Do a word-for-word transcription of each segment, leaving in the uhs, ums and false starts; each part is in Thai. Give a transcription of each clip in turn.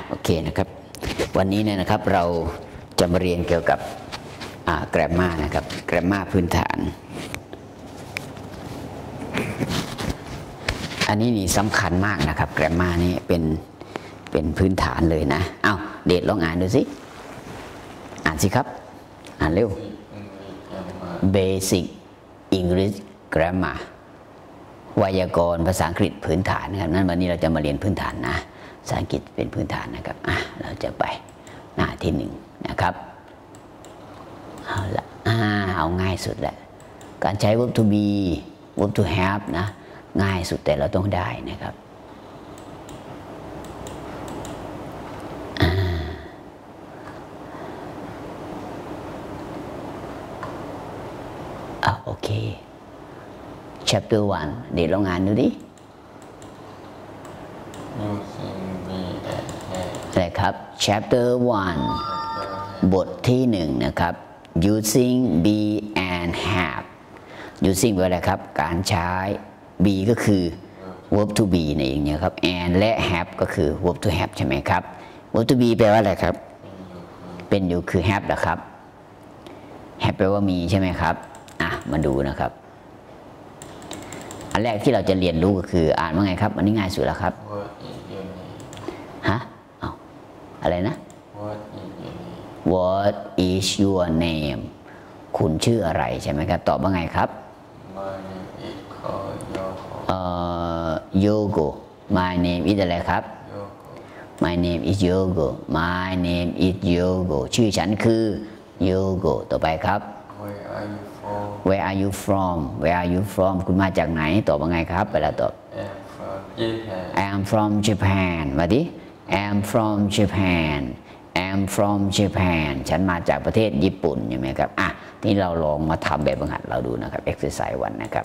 โอเคนะครับวันนี้เนี่ยนะครับเราจะมาเรียนเกี่ยวกับแกรมมานะครับแกรมมาพื้นฐานอันนี้นี่สำคัญมากนะครับแกรมมานี่เป็นเป็นพื้นฐานเลยนะเอาเดชลองอ่านดูสิอ่านสิครับอ่านเร็ว Basic English Grammar ไวยากรณ์ภาษาอังกฤษพื้นฐานนะครับนั้นวันนี้เราจะมาเรียนพื้นฐานนะภาษาอังกฤษเป็นพื้นฐานนะครับอ่ะเราจะไปหน้าที่หนึ่งนะครับเอาละอ่าเอาง่ายสุดแหละการใช้ verb to be verb to have นะง่ายสุดแต่เราต้องได้นะครับอ่าโอเค chapter one เดี๋ยวลองอ่านดูดิอะไรครับ chapter one บทที่หนึ่งนะครับ using be and have using แปลว่าอะไรครับการใช้ be ก็คือ verb to be นั่นเองนะครับ and และ have ก็คือ verb to have ใช่ไหมครับ verb to be แปลว่าอะไรครับเป็นอยู่คือ have นะครับ have แปลว่ามีใช่ไหมครับอ่ะมาดูนะครับอันแรกที่เราจะเรียนรู้ก็คืออ่านว่าไงครับอันนี้ง่ายสุดแล้วครับฮะเอาอะไรนะ What is your name คุณชื่ออะไรใช่ไหมครับตอบว่าไงครับ My name is called Yoko เอ่อ Yogo My name is อะไรครับ Yoko My name is Yogo My name is Yogo ชื่อฉันคือ Yogo ต่อไปครับ Where are you from Where are you from Where are you from คุณมาจากไหนตอบว่าไงครับเวลาตอบ I am from Japan I am from Japan มาดิ I am from Japan I am from Japan ฉันมาจากประเทศญี่ปุ่นใช่ไหมครับอ่ะที่เราลองมาทำแบบฝึกหัดเราดูนะครับ exercise วันนะครับ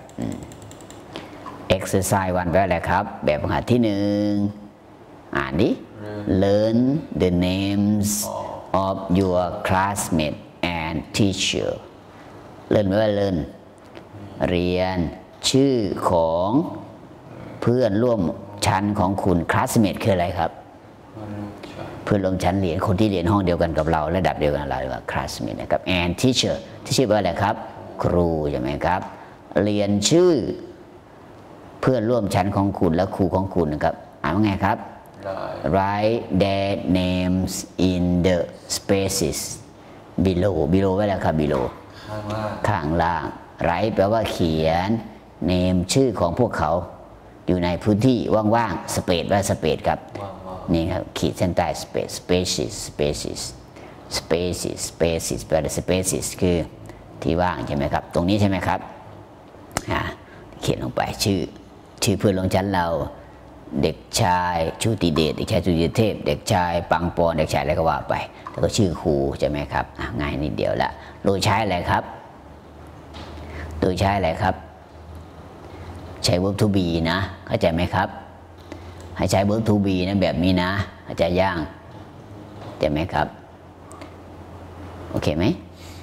exercise วันแปลว่าอะไรครับแบบฝึกหัดที่หนึ่งอ่านดิ learn the names of your classmate and teacher เรียนแปลว่า learn เรียนชื่อของเพื่อนร่วมชั้นของคุณ classmate คืออะไรครับเพื่อนร่วมชั้นเรียนคนที่เรียนห้องเดียวกันกับเราระดับเดียวกันเราเรียกว่า classmate นะครับ and teacher teacher แปลว่าอะไรครับครูใช่ไหมครับเรียนชื่อเพื่อนร่วมชั้นของคุณและครูของคุณนะครับอ่านว่าไงครับ write their names in the spaces below below แปลว่าอะไรครับ below ข้างล่าง write แปลว่าเขียน name ชื่อของพวกเขาอยู่ในพื้นที่ว่างๆ space ว่า space ครับนี่ครับขีดเส้นใต้ space spaces spaces spaces spaces แปลว่า spaces คือที่ว่างใช่ไหมครับตรงนี้ใช่ไหมครับอ่าเขียนลงไปชื่อชื่อเพื่อนร่วมชั้นเราเด็กชายชุติเดชเด็กชายชุติเทพเด็กชายปังปอนเด็กชายอะไรก็ว่าไปแล้วก็ชื่อครูใช่ไหมครับง่ายนิดเดียวละโดยใช้อะไรครับโดยใช้อะไรครับใช้ verb to be นะเข้าใจไหมครับให้ใช้ verb to be นะแบบนี้นะเข้าใจย่างเข้าใจไหมครับโอเคไหม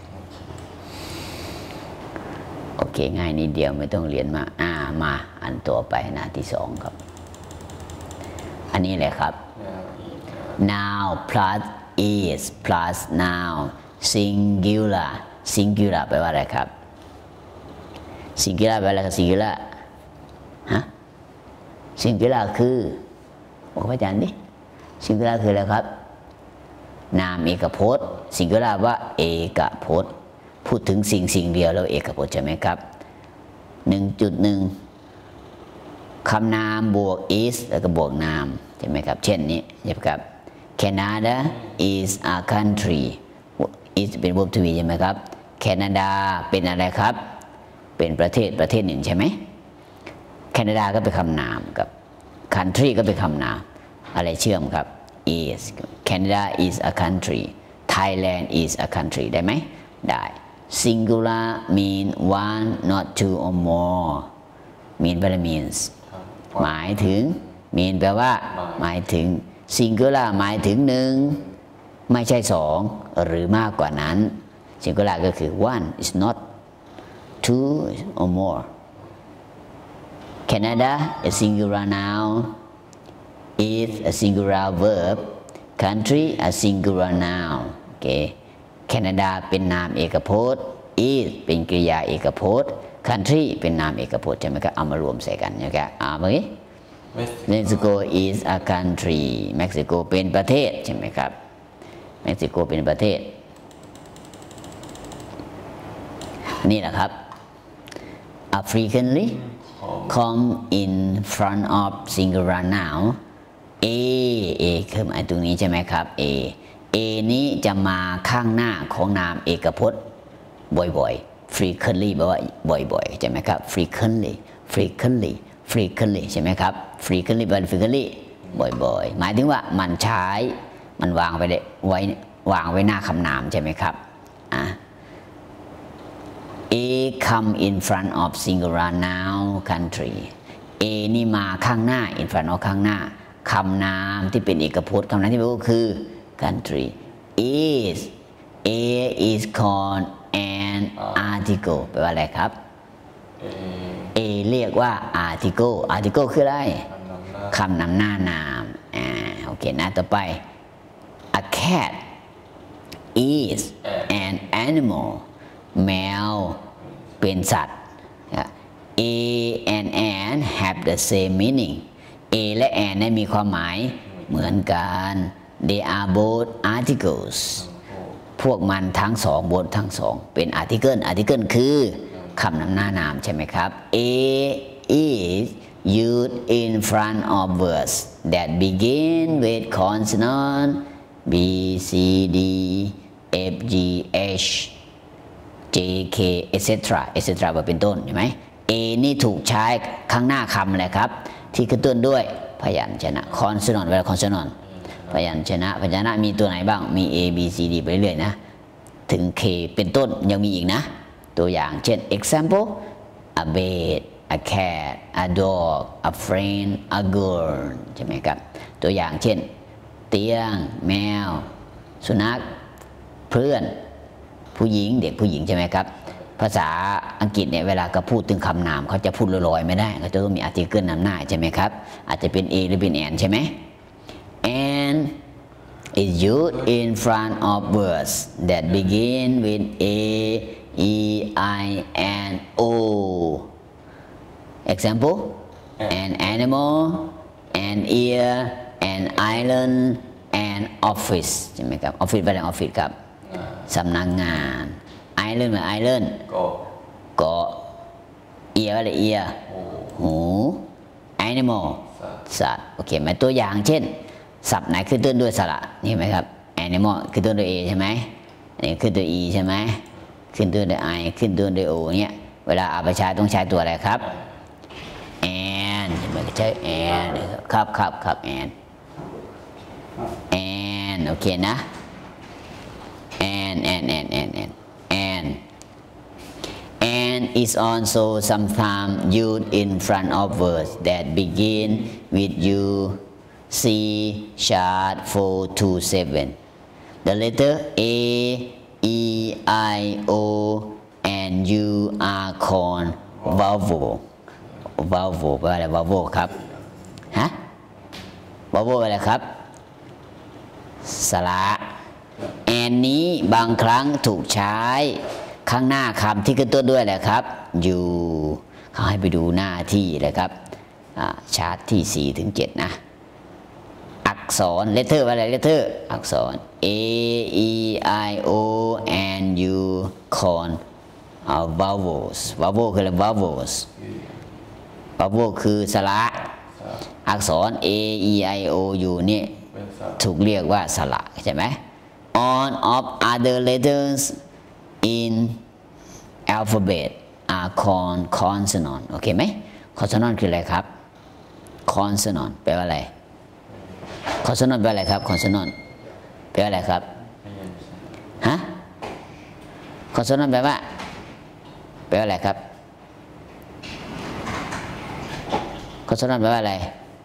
โอเคง่ายนิดเดียวไม่ต้องเรียนมาอ่ามาอันต่อไปหน้าที่สองครับอันนี้แหละครับ now plus is plus now singular singular แปลว่าอะไรครับ singular แปลว่าอะไรครับ singular ฮะ singular คือบอกพระอาจารย์ดิ singular คืออะไรครับนามเอกพจน์ singular ว่าเอกพจน์พูดถึงสิ่งสิ่งเดียวแล้วเอกพจน์ใช่ไหมครับ หนึ่งจุดหนึ่ง คำนามบวก is แล้วก็บวกนามใช่ไหมครับเช่นนี้ใช่ไหมครับ Canada is a country is เป็น verb to be ใช่ไหมครับ Canada เป็นอะไรครับเป็นประเทศประเทศหนึ่งใช่ไหม Canada ก็เป็นคำนามครับ country ก็เป็นคำนามอะไรเชื่อมครับ is Canada is a country Thailand is a country ได้ไหมได้ singular mean one not two or more mean แปลว่า means หมายถึง mean แปลว่าหมายถึง singular หมายถึงหนึ่งไม่ใช่สองหรือมากกว่านั้น singular ก็คือ one is not two or more Canada a singular noun is a singular verb country a singular noun โอเคแคนาดาเป็นนามเอกพจน์ is เป็นกริยาเอกพจน์ country เป็นนามเอกพจน์ใช่ไหมครับเอามารวมใส่กันนะครับอ่าเมื่อกี้ Mexico is a country เม็กซิโกเป็นประเทศใช่ไหมครับเม็กซิโกเป็นประเทศนี่แหละครับ a frequently come in front of singular noun a a คือหมายตรงนี้ใช่ไหมครับ a a นี้จะมาข้างหน้าของนามเอกพจน์บ่อยๆ frequently แปลว่าบ่อยๆใช่ไหมครับ frequently frequently frequently ใช่ไหมครับ frequently แปลว่า frequently บ่อยๆหมายถึงว่ามันใช้มันวางไปไว้วางไว้หน้าคำนามใช่ไหมครับอ่ะ a come in front of singular noun country a นี่มาข้างหน้า in front of ข้างหน้าคำนามที่เป็นเอกพจน์คำนามที่แปลว่าคือ country is a is called an article แปลว่าอะไรครับ a เรียกว่า article article คืออะไรคำนำหน้านามอ่าโอเคนะต่อไป a cat is an animal แมวเป็นสัตว์ a and an have the same meaning a และ an นั้นมีความหมายเหมือนกัน they are both articles พวกมันทั้งสองบททั้งสองเป็น article article คือคำนำหน้านามใช่ไหมครับ a is used in front of words that begin with consonant b c d f g h j k et cetera et cetera เป็นต้นใช่ไหม a นี่ถูกใช้ข้างหน้าคำอะไรครับที่ขึ้นต้นด้วยพยัญชนะ consonant เวลา consonant พยัญชนะพยัญชนะมีตัวไหนบ้างมี a b c d ไปเรื่อยๆนะถึง k เป็นต้นยังมีอีกนะตัวอย่างเช่น example a bed a cat a dog a friend a girl ใช่ไหมครับตัวอย่างเช่นเตียงแมวสุนัขเพื่อนผู้หญิงเด็กผู้หญิงใช่ไหมครับภาษาอังกฤษเนี่ยเวลาเขาพูดถึงคำนามเขาจะพูดลอยๆไม่ได้เขาจะต้องมีอาร์ติเคิลนำหน้าใช่ไหมครับอาจจะเป็น a หรือเป็น an ใช่ไหม and is used in front of words that begin with a e i and o example an animal an ear an island an office ใช่ไหมครับ office เป็นอะไร office ครับสำนักงาน island เหมือน island เกาะ ear อะไร ear หู animal สัตว์โอเคไหมตัวอย่างเช่นศัพท์ไหนขึ้นต้นด้วยสระนี่ไหมครับ animal ขึ้นต้นด้วย a ใช่ไหมอันนี้ขึ้นด้วย e ใช่ไหมขึ้นต้นด้วย i ขึ้นต้นด้วย o เนี่ยเวลาเอาไปใช้ต้องใช้ตัวอะไรครับ and ใช่ไหมใช้ and ครับครับครับ and and โอเคนะ and and and and and and and is also sometimes used in front of words that begin with you see chart four two seven the letter a e i o and u are called vowel vowel แปลว่าอะไร vowel ครับฮะ vowel อะไรครับสระแอนนี้บางครั้งถูกใช้ข้างหน้าคำที่ขึ้นต้นด้วยแหละครับอยู่เขาให้ไปดูหน้าที่เลยครับชาร์ตที่สี่ถึงเจ็ดนะอักษร letter อะไร letter อักษร a e i o and u con vowels vowel คืออะไร vowels vowel คือสระอักษร a e i o u นี่ถูกเรียกว่าสระใช่ไหม all of other letters in alphabet are called consonant โอเคไหม consonant คืออะไรครับ consonant แปลว่าอะไร consonant แปลว่าอะไรครับ consonant แปลว่าอะไรครับฮะ consonant แปลว่าแปลว่าอะไรครับ consonant แปลว่าอะไร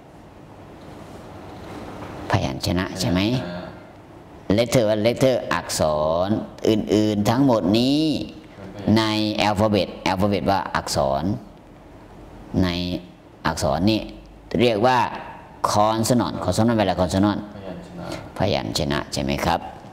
พยัญชนะใช่ไหม letter ว่า letter อักษรอื่นๆทั้งหมดนี้ใน alphabet alphabet ว่าอักษรในอักษรนี่เรียกว่า consonant consonant เป็นอะไร consonant พยัญชนะใช่ไหมครับ